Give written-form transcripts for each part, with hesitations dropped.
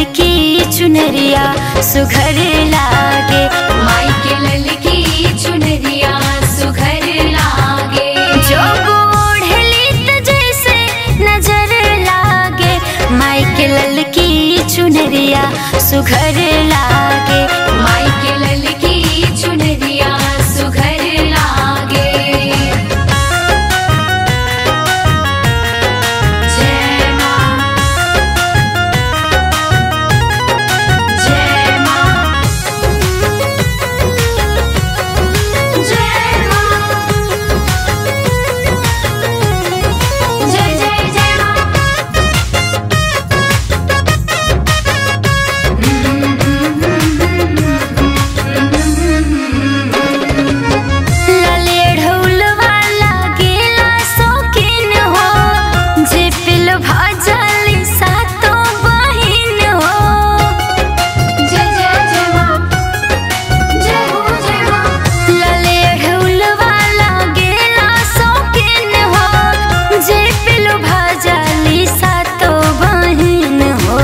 ललकी चुनरिया सुघर लागे, माई के ललकी चुनरिया सुघर लागे। जो ओढ़ली त जैसे नजर लागे, माई के ललकी चुनरिया सुघर लागे, माई के ललकी चुनरिया सुघर लागे। जय माँ, जय माँ, जय माँ, जय जय जय माँ। लाले ढोलवा लागेला शौकीन हो, जे पिल भाजली सातों बहिन हो। जय जय जय माँ, जय हो जय माँ। लाले ढोलवा लागेला शौकीन हो, जे पिल भाजली सातों बहिन हो।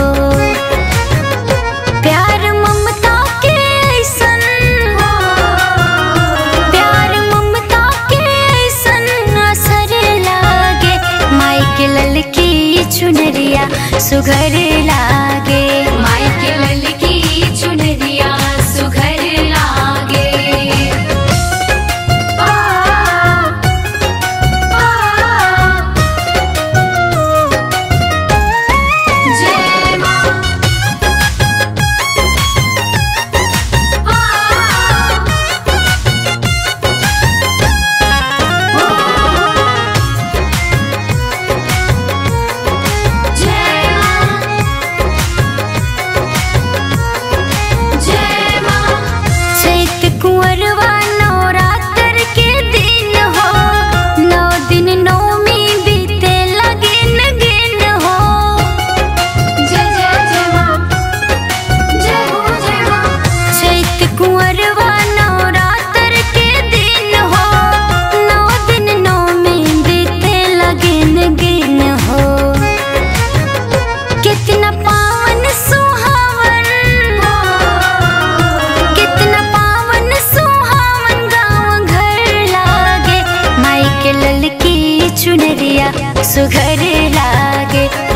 प्यार ममता के ऐसन हो, प्यार ममता के ऐसन असर लागे, माई के ललकी चुनरिया सुघर लागे, माई के ललकी चुनरिया सुघर लागे। आ, आ, जय माँ। जय माँ, जय माँ। चैत कुंवरवा नवरात्र के दिन हो, 9 दिन नौमी बीते लगिन गिन हो। जय जय जय माँ, जय हो जय माँ। चैत कुंवरवा नवरात्र के दिन हो, 9 दिन नौमी बीते लगिन गिन हो। कितना पावन सुहावन, कितना पावन सुहावन गाँव घर लागे, माई के ललकी चुनरिया सुघर लागे,